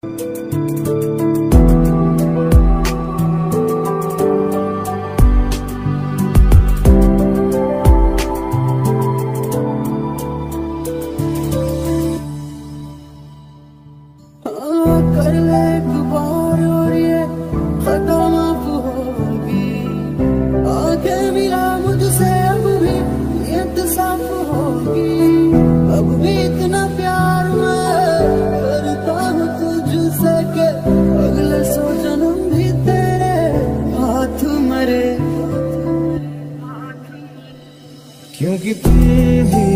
कर ले एक बार और ये खता माफ होगी, आंखें मिला मुझसे अब भी नियत साफ होगी। अब भी इतना प्यार मैं करता हूँ तुझसे के अगले 100 जन्म भी तेरे हाथ मरे, क्योंकि तुम ही